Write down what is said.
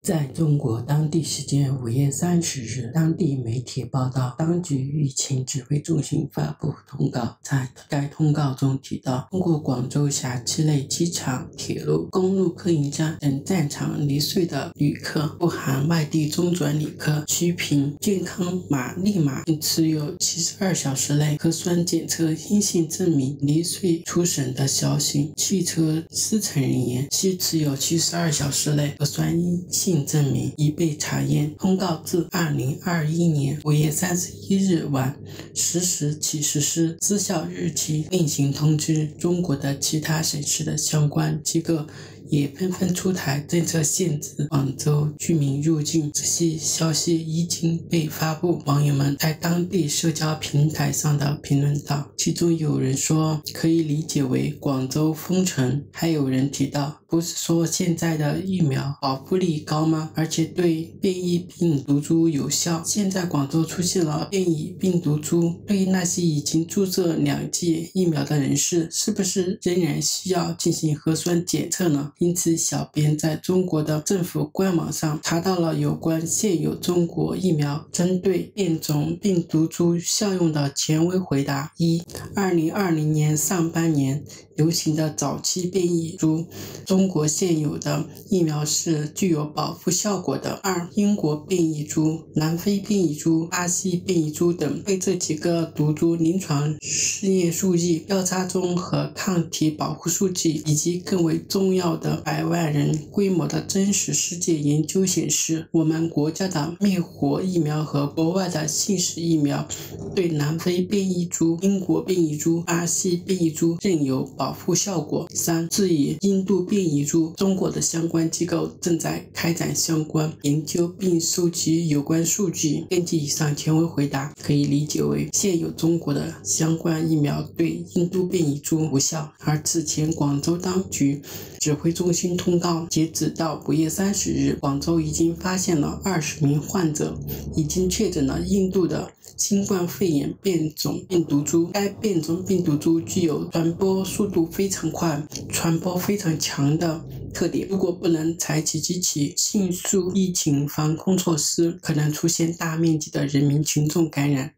在中国当地时间5月30日，当地媒体报道，当局疫情指挥中心发布通告，在该通告中提到，通过广州辖区内机场、铁路、公路客运站等站场离穗的旅客，不含外地中转旅客，需凭健康码立码并持有72小时内核酸检测阴性证明离穗出省的消息。汽车司乘人员需持有72小时内核酸阴性证明已被查验。通告自2021年5月31日晚10时起实施，生效日期另行通知。中国的其他省市的相关机构也纷纷出台政策限制广州居民入境，这些消息已经被发布。网友们在当地社交平台上的评论道，其中有人说可以理解为广州封城，还有人提到，不是说现在的疫苗保护力高吗？而且对变异病毒株有效。现在广州出现了变异病毒株，对于那些已经注射2剂疫苗的人士，是不是仍然需要进行核酸检测呢？因此，小编在中国的政府官网上查到了有关现有中国疫苗针对变种病毒株效用的权威回答。一、2020年上半年流行的早期变异株，中国现有的疫苗是具有保护效果的。二、英国变异株、南非变异株、巴西变异株等，对这几个毒株临床试验数据、调查中和抗体保护数据，以及更为重要的100万人规模的真实世界研究显示，我们国家的灭活疫苗和国外的信使疫苗对南非变异株、英国变异株、巴西变异株仍有保护效果。三、至于印度变异株，中国的相关机构正在开展相关研究并收集有关数据。根据以上权威回答，可以理解为现有中国的相关疫苗对印度变异株无效。而此前广州当局指挥中心通告，截止到5月30日，广州已经发现了20名患者，已经确诊了印度的新冠肺炎变种病毒株。该变种病毒株具有传播速度非常快、传播非常强的特点，如果不能采取极其迅速疫情防控措施，可能出现大面积的人民群众感染。